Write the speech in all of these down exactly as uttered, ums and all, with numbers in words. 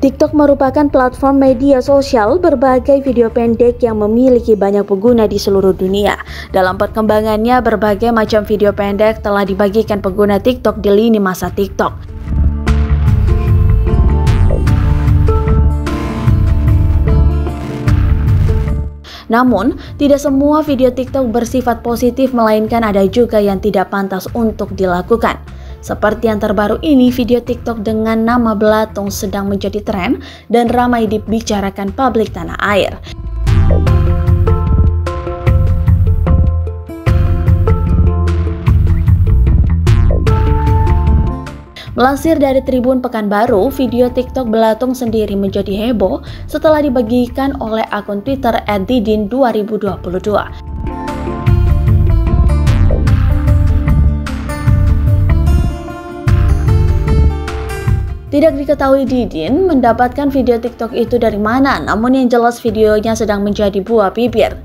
TikTok merupakan platform media sosial berbagai video pendek yang memiliki banyak pengguna di seluruh dunia. Dalam perkembangannya, berbagai macam video pendek telah dibagikan pengguna TikTok di lini masa TikTok. Namun, tidak semua video TikTok bersifat positif, melainkan ada juga yang tidak pantas untuk dilakukan. Seperti yang terbaru ini, video TikTok dengan nama Belatung sedang menjadi tren dan ramai dibicarakan publik tanah air. Melansir dari Tribun Pekanbaru, video TikTok Belatung sendiri menjadi heboh setelah dibagikan oleh akun Twitter et didin dua ribu dua puluh dua. Tidak diketahui Didin mendapatkan video TikTok itu dari mana, namun yang jelas videonya sedang menjadi buah bibir.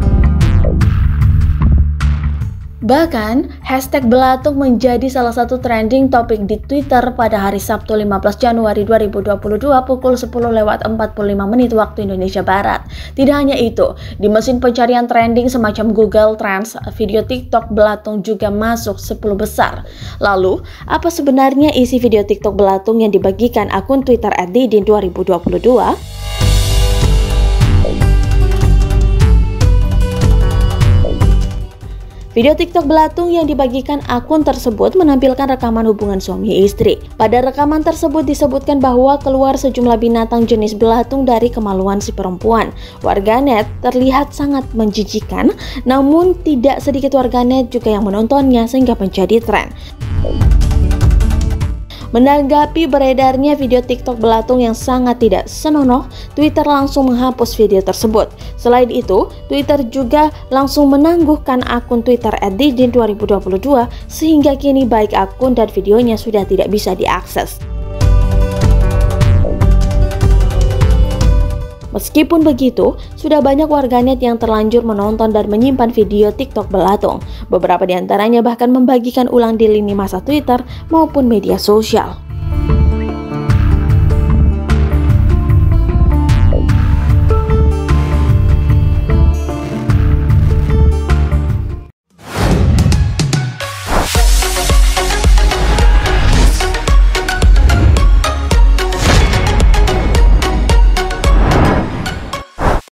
Bahkan, hashtag Belatung menjadi salah satu trending topik di Twitter pada hari Sabtu lima belas Januari dua ribu dua puluh dua pukul sepuluh lewat empat puluh lima menit waktu Indonesia Barat. Tidak hanya itu, di mesin pencarian trending semacam Google Trends, video TikTok Belatung juga masuk sepuluh besar. Lalu, apa sebenarnya isi video TikTok Belatung yang dibagikan akun Twitter et didin dua ribu dua puluh dua? Video TikTok Belatung yang dibagikan akun tersebut menampilkan rekaman hubungan suami istri. Pada rekaman tersebut disebutkan bahwa keluar sejumlah binatang jenis belatung dari kemaluan si perempuan. Warganet terlihat sangat menjijikan, namun tidak sedikit warganet juga yang menontonnya sehingga menjadi tren. Menanggapi beredarnya video TikTok Belatung yang sangat tidak senonoh, Twitter langsung menghapus video tersebut. Selain itu, Twitter juga langsung menangguhkan akun Twitter et didin dua ribu dua puluh dua sehingga kini baik akun dan videonya sudah tidak bisa diakses. Meskipun begitu, sudah banyak warganet yang terlanjur menonton dan menyimpan video TikTok Belatung. Beberapa di antaranya bahkan membagikan ulang di lini masa Twitter maupun media sosial.